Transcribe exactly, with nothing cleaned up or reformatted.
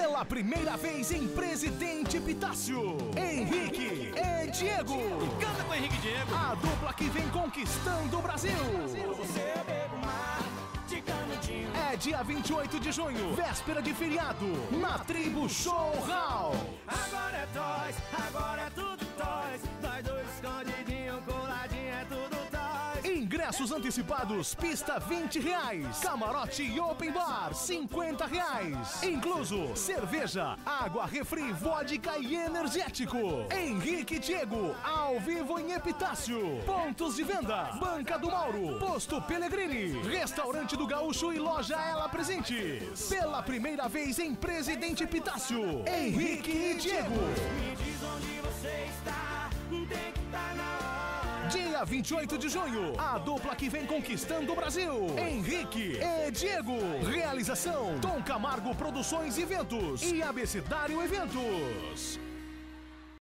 Pela primeira vez em Presidente Epitácio, Henrique e Diego. Canta com Henrique e Diego. A dupla que vem conquistando o Brasil. Você é bebo mar de canudinho. É dia vinte e oito de junho, véspera de feriado, na Tribo Show Hall. Agora é toys, agora é tudo toys. Nós dois escondidinho, coladinho, é tudo toys. Ingressos antecipados, pista vinte reais. Camarote e open bar, cinquenta reais. Incluso cerveja, água, refri, vodka e energético. Henrique e Diego, ao vivo em Epitácio. Pontos de venda: Banca do Mauro, Posto Pellegrini, Restaurante do Gaúcho e Loja Ela Presentes. Pela primeira vez em Presidente Epitácio, Henrique e Diego. Me diz onde você está, tem que estar na hora. Dia vinte e oito de junho, a dupla que vem conquistando o Brasil, Henrique e Diego. Realização: Tom Camargo Produções e Eventos e Abecedário Eventos.